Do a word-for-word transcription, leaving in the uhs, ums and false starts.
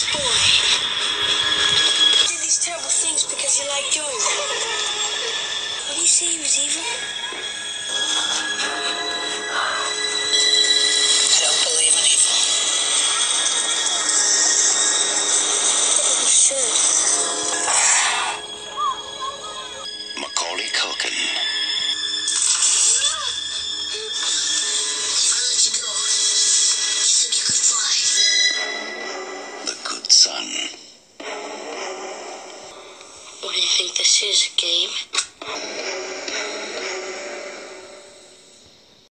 this boy. He did these terrible things because he liked doing them. Would you say he was evil?